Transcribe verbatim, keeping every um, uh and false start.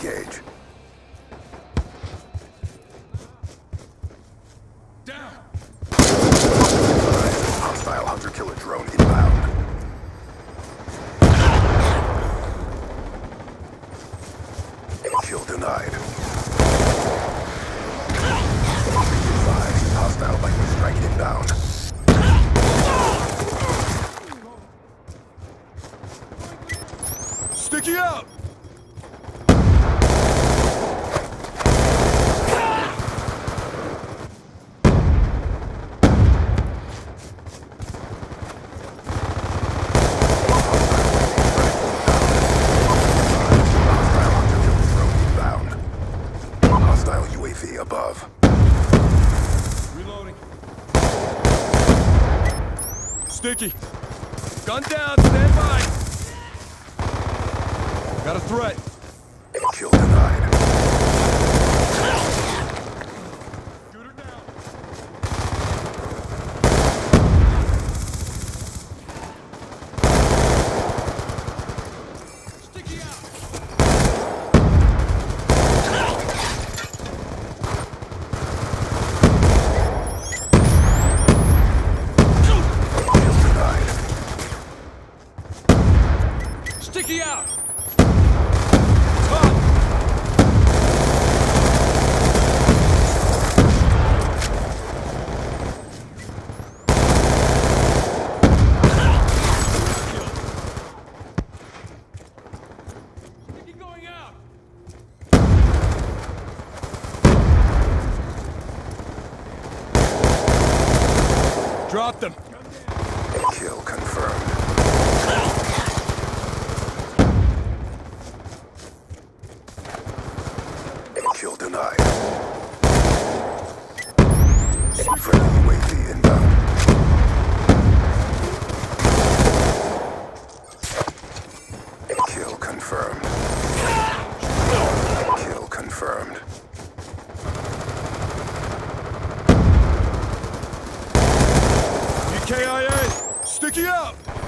Engage. Down! Hostile hunter-killer drone inbound. Kill denied. Advised. Hostile lightning strike inbound. Sticky out! U A V above. Reloading. Sticky. Gun down, stand by. Got a threat. Kill denied. Shoot her down. Sticky out. Sticky out! Come! Sticky going out! Drop them! Kill confirmed. Kill denied. Friendly U A V inbound. Kill confirmed. Kill confirmed. E K I A! Sticky out!